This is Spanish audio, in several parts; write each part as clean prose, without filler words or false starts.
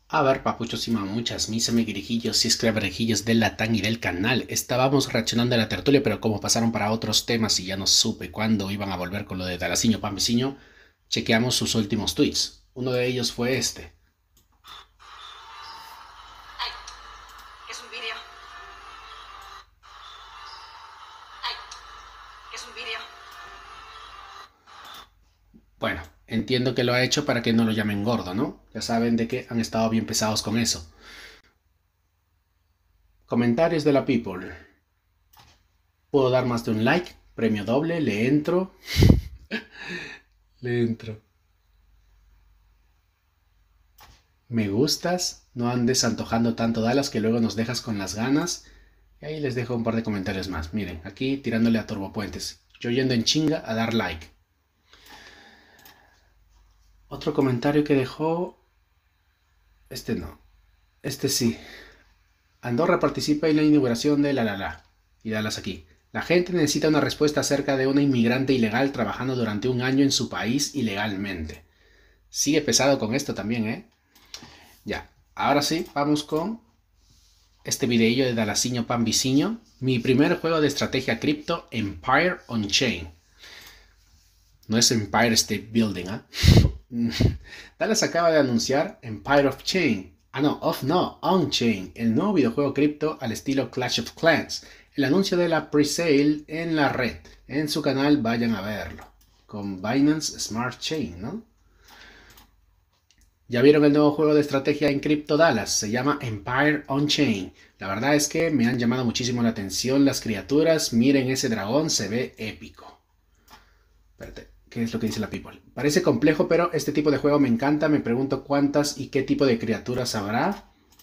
A ver, papuchos y mamuchas, mis amiguirijillos y esclavarejillos del Latán y del canal. Estábamos reaccionando a la tertulia, pero como pasaron para otros temas y ya no supe cuándo iban a volver con lo de Dalasiño Pampiciño, chequeamos sus últimos tweets. Uno de ellos fue este. Ay, es un vídeo. Ay, es un vídeo. Bueno, entiendo que lo ha hecho para que no lo llamen gordo, ¿no? Ya saben de que han estado bien pesados con eso. Comentarios de la people. ¿Puedo dar más de un like? Premio doble, le entro. Le entro. Me gustas, no andes antojando tanto Dallas que luego nos dejas con las ganas. Y ahí les dejo un par de comentarios más. Miren, aquí tirándole a Turbopuentes. Yo yendo en chinga a dar like. Otro comentario que dejó... Este no. Este sí. Andorra participa en la inauguración de la. Y Dallas aquí. La gente necesita una respuesta acerca de una inmigrante ilegal trabajando durante un año en su país ilegalmente. Sigue pesado con esto también, ¿eh? Ya, ahora sí, vamos con este videillo de Dalasiño Pampiciño. Mi primer juego de estrategia cripto, Empire on Chain. No es Empire State Building, ¿ah? Dallas acaba de anunciar Empire of Chain. On Chain, el nuevo videojuego cripto al estilo Clash of Clans. El anuncio de la pre-sale en la red. En su canal vayan a verlo. Con Binance Smart Chain, ¿no? Ya vieron el nuevo juego de estrategia en Crypto Dallas, se llama Empire on Chain. La verdad es que me han llamado muchísimo la atención las criaturas. Miren ese dragón, se ve épico. Espérate, ¿qué es lo que dice la people? Parece complejo, pero este tipo de juego me encanta. Me pregunto cuántas y qué tipo de criaturas habrá.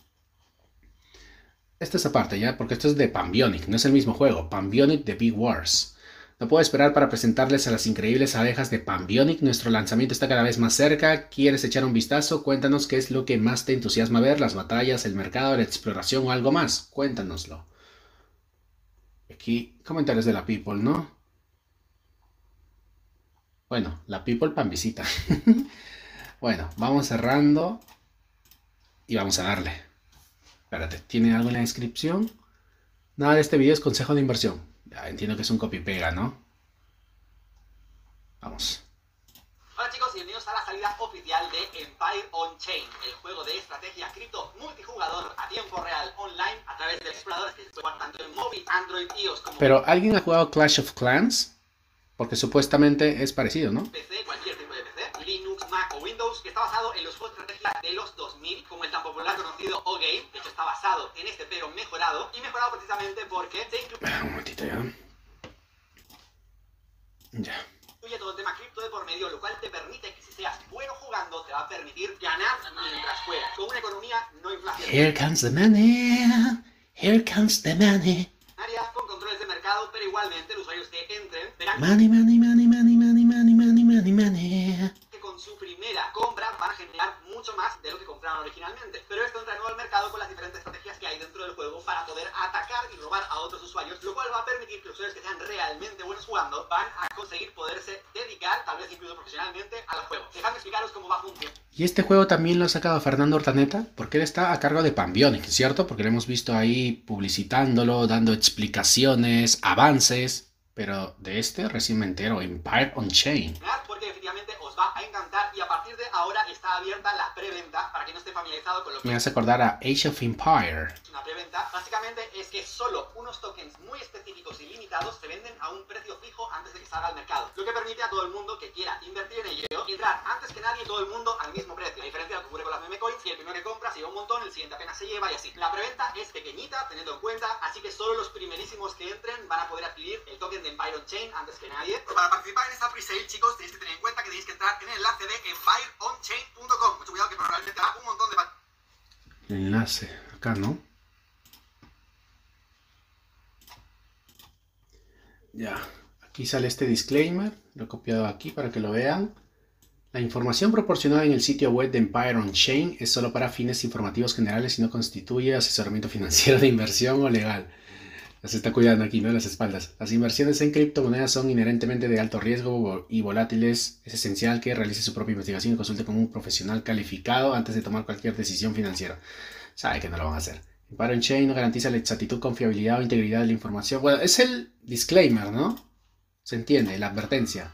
Esta es aparte ya, porque esto es de Pambionic, no es el mismo juego. Pambionic de Big Wars. No puedo esperar para presentarles a las increíbles abejas de Pambionic. Nuestro lanzamiento está cada vez más cerca. ¿Quieres echar un vistazo? Cuéntanos qué es lo que más te entusiasma ver, las batallas, el mercado, la exploración o algo más. Cuéntanoslo. Aquí comentarios de la people, ¿no? Bueno, la people Pambisita. Bueno, vamos cerrando y vamos a darle. Espérate, ¿tiene algo en la descripción? Nada de este video es consejo de inversión. Ya entiendo que es un copy-pega, ¿no? Vamos. Hola chicos y bienvenidos a la salida oficial de Empire on Chain, el juego de estrategia cripto multijugador a tiempo real online a través de exploradores que se juegan tanto en móvil, Android, iOS como Pero ¿alguien ha jugado Clash of Clans? Porque supuestamente es parecido, ¿no? PC, cualquier tipo de PC, Linux, Mac o Windows, que está basado en los juegos de estrategia de los 2000, como el tan popular conocido O-Game, que está basado en este pero mejorado, y mejorado precisamente porque se incluye Un momentito ya. Ya. todo el tema cripto de por medio, lo cual te permite que si seas bueno jugando, te va a permitir ganar mientras juegas, con una economía no inflacionaria. Here comes the money. Here comes the money. Con controles de mercado, pero igualmente los usuarios que entren verán Money, money, money, money, money, money, money, money, money. que con su primera compra van a generar mucho más de lo que compraron originalmente. Pero esto entra de nuevo al mercado con las diferentes estrategias que hay dentro del juego para poder atacar y robar a otros usuarios, lo cual va a permitir que los usuarios que sean realmente buenos jugando van a conseguir poderse dedicar, tal vez incluso profesionalmente, al juego. Dejadme explicaros cómo va a funcionar. Y este juego también lo ha sacado Fernando Hortaneta, porque él está a cargo de Pambionic, ¿cierto? Porque lo hemos visto ahí publicitándolo, dando explicaciones, avances, pero de este recién me entero, Empire on Chain. Porque definitivamente os va a encantar y a partir de ahora está abierta la preventa para quien no esté familiarizado con lo que Me hace acordar a Age of Empire. es una preventa. Básicamente es que solo unos tokens muy específicos y limitados se venden a un precio fijo antes de que salga al mercado, lo que permite a todo el mundo que quiera invertir en ello entrar antes que nadie todo el mundo al mismo precio. La diferencia de lo que ocurre con las meme coins, que el primero que compra se lleva un montón, el siguiente apenas se lleva y así. La preventa es pequeñita teniendo en cuenta, así que solo los primerísimos que entren van a poder adquirir el token de Empire on Chain antes que nadie. Para participar en esta pre-sale, chicos, tenéis que tener en cuenta que tenéis que entrar en el enlace de empireonchain.com. Mucho cuidado que probablemente haga un montón de... Enlace, acá, ¿no? Ya, aquí sale este disclaimer, lo he copiado aquí para que lo vean. La información proporcionada en el sitio web de Empire on Chain es solo para fines informativos generales y no constituye asesoramiento financiero de inversión o legal. Se está cuidando aquí, ¿no? Las espaldas. Las inversiones en criptomonedas son inherentemente de alto riesgo y volátiles. Es esencial que realice su propia investigación y consulte con un profesional calificado antes de tomar cualquier decisión financiera. Sabe que no lo van a hacer. Byron Chain no garantiza la exactitud, confiabilidad o integridad de la información. Bueno, es el disclaimer, ¿no? Se entiende, la advertencia.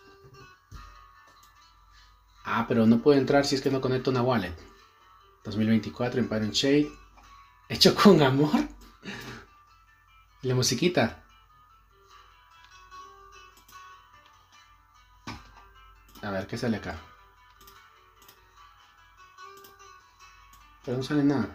Ah, pero no puedo entrar si es que no conecto una wallet. 2024 en Byron Chain. Hecho con amor. Y la musiquita. A ver, ¿qué sale acá? Pero no sale nada.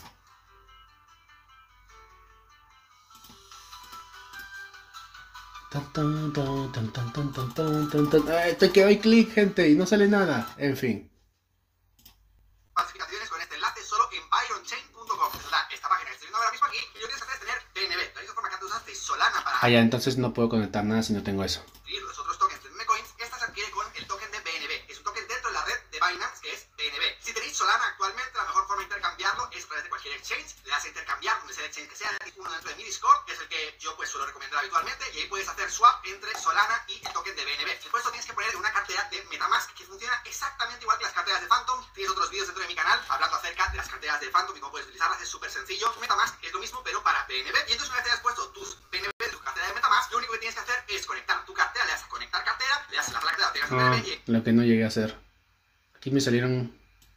Te que doy clic, gente, y no sale nada. En fin. Falsificaciones con este enlace solo en byronchain.com. Esta página que estoy viendo ahora mismo aquí, y lo que tienes que hacer es tener BNB. De la misma forma que antes usaste Solana para... Ah, ya, entonces no puedo conectar nada si no tengo eso. adquirir los otros tokens de memecoins, esta se adquiere con el token de BNB. Es un token dentro de la red de Binance que es BNB. Si tenéis Solana actualmente, la mejor forma de intercambiarlo es a través de cualquier exchange. Le das a intercambiar donde sea el exchange que sea, uno dentro de mi Discord, que es el que yo pues suelo recomendar habitualmente, y ahí puedes hacer swap entre Solana y el token de BNB. Después lo tienes que poner en una cartera de Metamask que funciona exactamente igual que las carteras de Phantom. Tienes otros vídeos dentro de mi canal hablando acerca de las carteras de Phantom y cómo puedes utilizarlas. Es súper sencillo. Metamask es lo mismo pero para BNB. Y entonces una vez hayas puesto tus BNB en tu cartera de Metamask, lo único que tienes que hacer es conectar tu cartera, le das a conectar cartera, le das a la cartera, tengas BNB y Lo que no llegué a hacer. Aquí me salieron...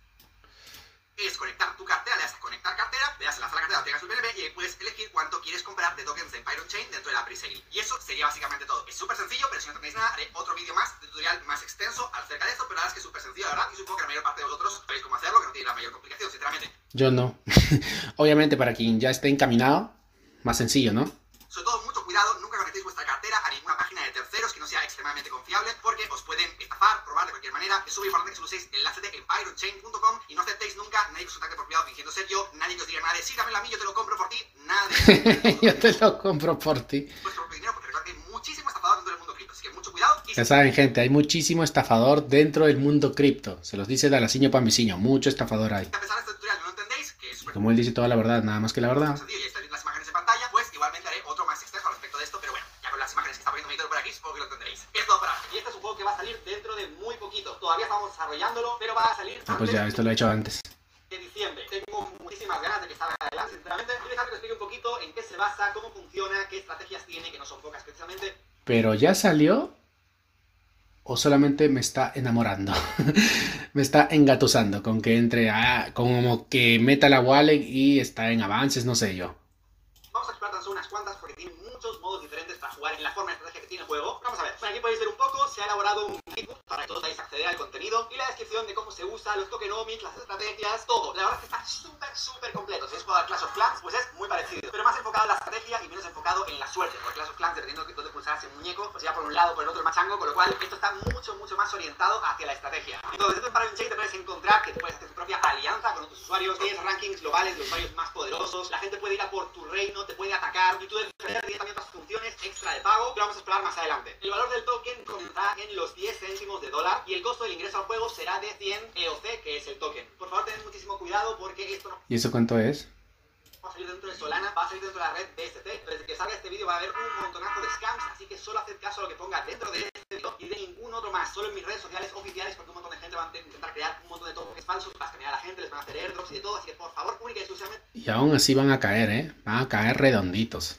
es conectar tu cartera, le das a conectar cartera, le das a la cartera, tengas el BNB y ahí puedes elegir cuánto quieres comprar de tokens de Byron Chain dentro de la pre-sale. Y eso sería básicamente todo. Es súper sencillo, pero si no tenéis nada, haré otro vídeo más, de tutorial más extenso acerca de esto, pero la verdad es que es súper sencillo, la verdad, y supongo que la mayor parte de vosotros sabéis cómo hacerlo, que no tiene la mayor complicación, sinceramente. Yo no. Obviamente para quien ya esté encaminado, más sencillo, ¿no? Sobre todo, mucho cuidado, nunca conectéis vuestra cartera a ninguna página de terceros que no sea extremadamente confiable, porque os pueden estafar, robar de cualquier manera. Es súper importante que solo uséis el enlace de byronchain.com y no aceptéis nunca nadie que os contacte por privado fingiendo ser yo, nadie que os diga nada de sí, dámelo a mí, yo te lo compro por ti, nada de eso. Yo te lo compro por ti. Vuestro propio dinero, porque recuerda que hay muchísimo estafador dentro del mundo cripto, así que mucho cuidado. Y Ya saben, gente, hay muchísimo estafador dentro del mundo cripto. Se los dice Dalasiño Pambiciño, mucho estafador hay. a pesar de este tutorial no lo entendéis, que es súper Como él dice toda la verdad, nada más que la verdad. sencillo y estáis viendo las imágenes en pantalla, pues igualmente haré otro más extenso al respecto de esto, pero bueno, ya con las imágenes que está poniendo mi editor por aquí, supongo que lo entenderéis. Es todo para hoy. Y este es un juego que va a salir dentro de muy poquito. Todavía estamos desarrollándolo, pero va a salir Ah, pues ya, esto lo he hecho antes. de diciembre. Tengo muchísimas ganas de que salga adelante, sinceramente. Y dejad que os explique un poquito en qué se basa, cómo funciona, qué estrategias tiene, que no son pocas precisamente. Pero ya salió. ¿O solamente me está enamorando? Me está engatusando con que entre como que meta la wallet y está en avances, no sé yo. Vamos a explorar tan solo unas cuantas porque tiene muchos modos diferentes para jugar en la forma de estrategia que tiene el juego. Vamos a ver, aquí podéis ver un poco, se ha elaborado un guidebook para que todos podáis acceder al contenido y la descripción de cómo se usa, los tokenomics, las estrategias, todo. La verdad es que está súper completo. Si es jugado al Clash of Clans, pues es muy parecido, pero más enfocado en la estrategia y menos enfocado en la suerte. Porque Clash of Clans, dependiendo de dónde pulsarse el muñeco, pues ya por un lado, por el otro el machango, con lo cual esto está mucho más orientado hacia la estrategia. Entonces, dentro de Byron Chain te puedes encontrar que te puedes hacer tu propia alianza con otros usuarios, tienes rankings globales de los usuarios más poderosos, la gente puede ir a por tu reino, te puede atacar y tú defender directamente las funciones extra de pago que vamos a explorar más adelante. El valor del token comenzará en los 10 céntimos de dólar y el costo del ingreso al juego será de 100 EOC, que es el token. Por favor, tened muchísimo cuidado porque esto no ¿Y eso cuánto es? va a salir dentro de Solana, va a salir dentro de la red BSC. Desde que salga este vídeo va a haber un montonazo de scams, así que solo haced caso a lo que ponga dentro de este vídeo y de ningún otro más, solo en mis redes sociales oficiales, porque un montón de gente va a intentar crear un montón de tokens falsos para escanear a la gente, les van a hacer airdrops y de todo, así que por favor, única y exclusivamente Y aún así van a caer, ¿eh? Van a caer redonditos.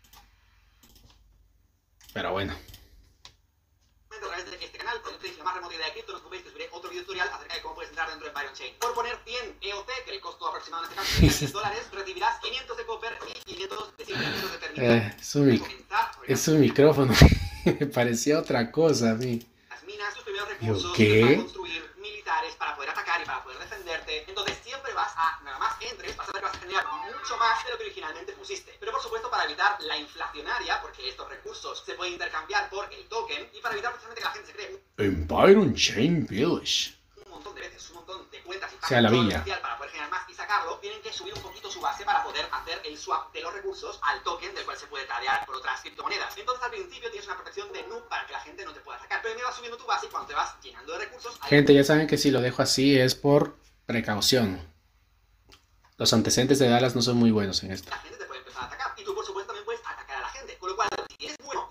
Pero bueno. a través de este canal. Cuando tenéis la más remota idea de cripto, no os preocupéis que subiré otro video tutorial acerca de cómo puedes entrar dentro de Byron Chain. Por poner 100 EOC, que el costo aproximado en este caso es de $10, recibirás 500 de copper y 500 de silver de terminal. Es un micrófono. Me parecía otra cosa a mí. Las minas, tus primeros recursos ¿Qué? para construir militares, para poder atacar y para poder defenderte. Entonces siempre vas a, nada más entres, vas a ver que vas a generar mucho más de lo que originalmente pusiste. Pero por supuesto para evitar la inflacionaria, porque estos recursos se pueden intercambiar por el token, y para evitar precisamente que la gente se cree En Byron Chain Village. un montón de veces, un montón de cuentas y Sea la todo villa. potencial para poder generar más y sacarlo, tienen que subir un poquito su base para poder hacer el swap de los recursos al token del cual se puede tradear por otras criptomonedas. Entonces al principio tienes una protección de noob para que la gente no te pueda sacar, pero me vas subiendo tu base y cuando te vas llenando de recursos... Gente, ya saben que si lo dejo así es por precaución. Los antecedentes de Dallas no son muy buenos en esto. La gente te puede empezar a atacar y tú por supuesto también puedes atacar a la gente.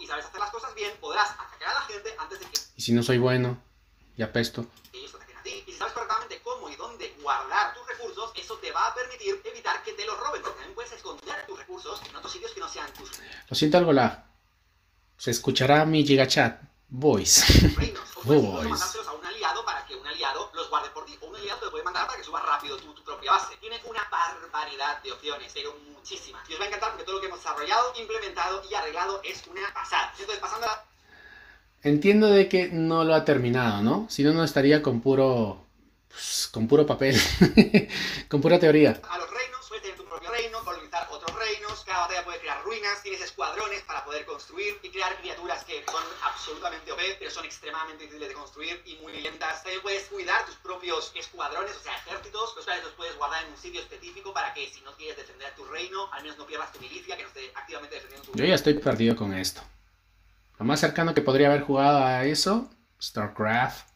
y sabes hacer las cosas bien, podrás atacar a la gente antes de que Y si no soy bueno y apesto. ellos te ataquen a ti. Y si sabes correctamente cómo y dónde guardar tus recursos, eso te va a permitir evitar que te los roben. Porque también puedes esconder tus recursos en otros sitios que no sean tus Lo siento algo lag. Se escuchará mi gigachat voice. reinos. O puedes incluso Voice. mandárselos a un aliado para que un aliado los guarde por ti. O un aliado te lo puede mandar para que subas rápido tu propia base. Tiene una barbaridad de opciones, pero muchísimas. Y os va a encantar porque todo lo que hemos desarrollado, implementado y arreglado es una pasada. Entonces, pasando a la... Entiendo de que no lo ha terminado, ¿no? Si no, no estaría con puro papel. Con pura teoría. a los reinos, puedes tener tu propio reino, colonizar otros reinos, cada batalla puede crear ruinas, tienes escuadrones para poder construir y crear criaturas que son absolutamente OP, pero son extremadamente difíciles de construir y muy lentas. También puedes cuidar tus propios escuadrones, o sea, ejércitos, los cuales los puedes guardar en un sitio específico para que si no quieres defender tu reino, al menos no pierdas tu milicia, que no esté activamente defendiendo tu Yo ya estoy perdido con esto. Lo más cercano que podría haber jugado a eso, StarCraft,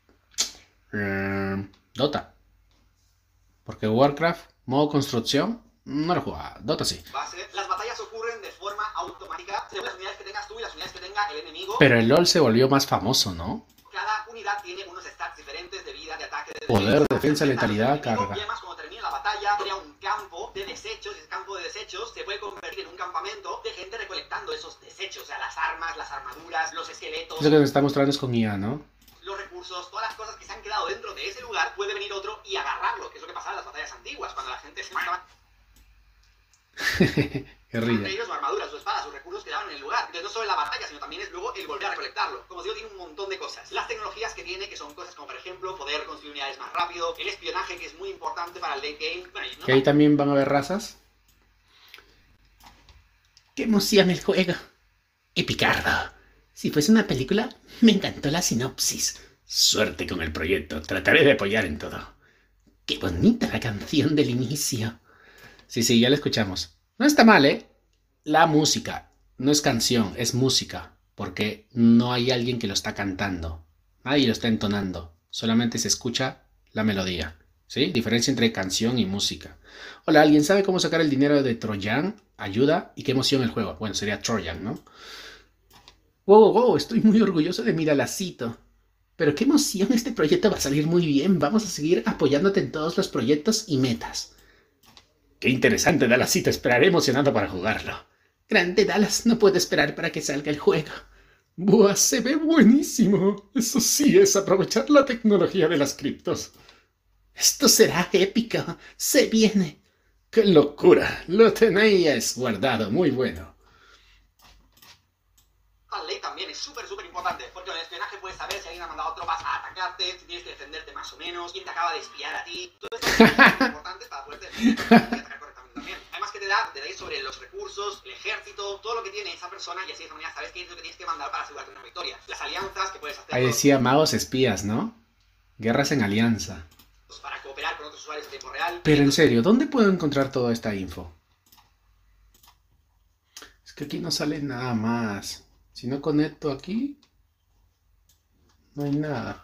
Dota. Porque Warcraft, modo construcción, no lo he jugado. Dota sí. base. Las batallas ocurren de forma automática según las unidades que tengas tú y las unidades que tenga el enemigo. Pero el LoL se volvió más famoso, ¿no? Cada unidad tiene unos stats diferentes de vida, de ataque, de Poder, defensa, letalidad, carga. Y además, cuando termine la batalla, crea un campo de desechos. Y ese campo de desechos se puede convertir en un campamento de gente recolectando esos desechos. O sea, las armas, las armaduras, los esqueletos, Eso que nos está mostrando es con IA, ¿no? los recursos, todas las cosas que se han quedado dentro de ese lugar. Puede venir otro y agarrarlo, que es lo que pasaba en las batallas antiguas, cuando la gente se mataba Qué rilla. entre ellos, su armadura, su espada, sus recursos quedaban en el lugar. Entonces no solo en la batalla, sino también es luego el volver a recolectarlo. Como os digo, tiene un montón de cosas. Las tecnologías que tiene, que son cosas como por ejemplo poder construir unidades más rápido, el espionaje, que es muy importante para el late game. Bueno, y no Que ahí también van a haber razas. ¡Qué emoción el juego! Epicardo. Si fuese una película, me encantó la sinopsis. Suerte con el proyecto, trataré de apoyar en todo. ¡Qué bonita la canción del inicio! Sí, ya la escuchamos. No está mal, ¿eh? La música. No es canción, es música. Porque no hay alguien que lo está cantando. Nadie lo está entonando. Solamente se escucha la melodía. ¿Sí? Diferencia entre canción y música. Hola, ¿alguien sabe cómo sacar el dinero de Trojan? Ayuda. ¿Y qué emoción el juego? Bueno, sería Trojan, ¿no? Wow, estoy muy orgulloso de mi Dalacito. Pero qué emoción, este proyecto va a salir muy bien. Vamos a seguir apoyándote en todos los proyectos y metas. Qué interesante, Dallasito. Esperaré emocionado para jugarlo. Grande Dallas, no puedo esperar para que salga el juego. ¡Buah, se ve buenísimo! Eso sí es aprovechar la tecnología de las criptos. Esto será épico. Se viene. ¡Qué locura! Lo tenéis guardado. Muy bueno. la ley también es súper importante, porque en el espionaje puedes saber si alguien ha mandado tropas a atacarte, si tienes que defenderte más o menos, quién te acaba de espiar a ti. Todo esto es muy importante para poder atacar correctamente también. Además que te da detalles sobre los recursos, el ejército, todo lo que tiene esa persona, y así de esa manera sabes qué es lo que tienes que mandar para asegurarte una victoria. Las alianzas que puedes hacer. Ahí decía magos espías, ¿no? Guerras en alianza. Para cooperar con otros usuarios en tiempo real. Pero en serio, ¿dónde puedo encontrar toda esta info? Es que aquí no sale nada más. Si no conecto aquí, no hay nada.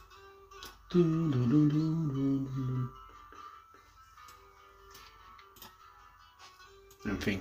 En fin.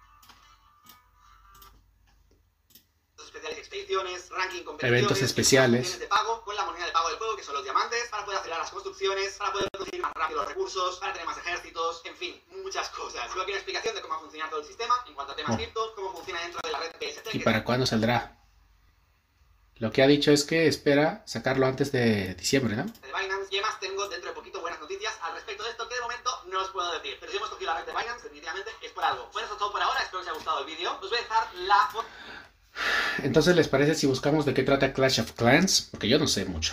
Especiales, expediciones, ranking, competiciones, Eventos especiales. de pago con la moneda de pago del juego, que son los diamantes, para poder acelerar las construcciones, para poder conseguir más rápido los recursos, para tener más ejércitos, en fin, muchas cosas. Luego aquí una explicación de cómo va a funcionar todo el sistema en cuanto a temas cripto, cómo funciona dentro de la red PST. ¿Y para cuándo saldrá? Lo que ha dicho es que espera sacarlo antes de diciembre, ¿no? De Binance, y además tengo dentro de poquito buenas noticias al respecto de esto que de momento no os puedo decir. Pero si hemos cogido la red de Binance, definitivamente es por algo. Bueno, eso es todo por ahora, espero que os haya gustado el vídeo. Os voy a dejar la foto. Entonces, ¿les parece si buscamos de qué trata Clash of Clans? Porque yo no sé mucho.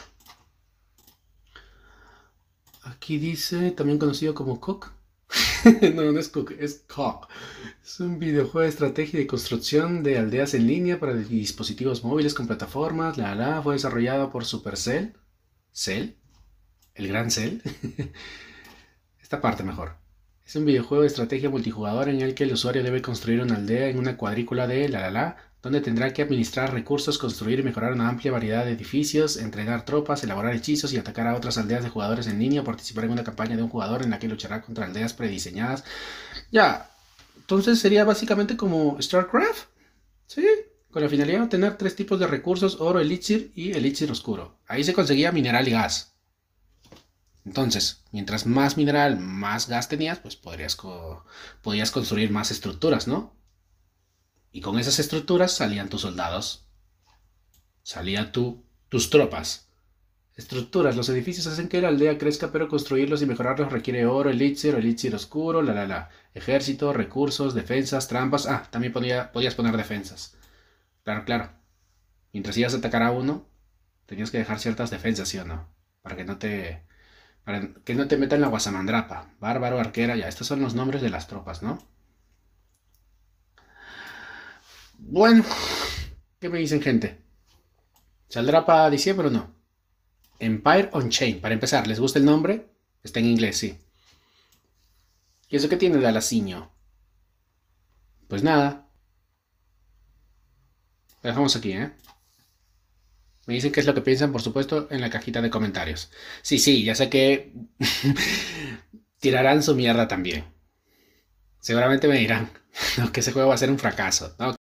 Aquí dice, también conocido como Cook. No es Cook, es Cock. Es un videojuego de estrategia y de construcción de aldeas en línea para dispositivos móviles con plataformas. Fue desarrollado por Supercell. ¿Cell? ¿El gran Cell? Esta parte mejor. Es un videojuego de estrategia multijugador en el que el usuario debe construir una aldea en una cuadrícula de donde tendrá que administrar recursos, construir y mejorar una amplia variedad de edificios, entrenar tropas, elaborar hechizos y atacar a otras aldeas de jugadores en línea, o participar en una campaña de un jugador en la que luchará contra aldeas prediseñadas. Ya, entonces sería básicamente como StarCraft. Sí, con la finalidad de obtener 3 tipos de recursos: oro, elixir y elixir oscuro. Ahí se conseguía mineral y gas. Entonces, mientras más mineral, más gas tenías, pues podías construir más estructuras, ¿no? Y con esas estructuras salían tus soldados. Salían tus tropas. Estructuras. Los edificios hacen que la aldea crezca, pero construirlos y mejorarlos requiere oro, elixir oscuro, Ejército, recursos, defensas, trampas. Ah, también podías poner defensas. Claro, claro. Mientras ibas a atacar a uno, tenías que dejar ciertas defensas, ¿sí o no? Para que no te metan la guasamandrapa. Bárbaro, arquera, ya. Estos son los nombres de las tropas, ¿no? Bueno, ¿qué me dicen, gente? ¿Saldrá para diciembre o no? Empire on Chain. Para empezar, ¿les gusta el nombre? Está en inglés, sí. ¿Y eso qué tiene de alaciño? Pues nada. Lo dejamos aquí, ¿eh? Me dicen qué es lo que piensan, por supuesto, en la cajita de comentarios. Sí, ya sé que tirarán su mierda también. Seguramente me dirán que ese juego va a ser un fracaso, ¿no?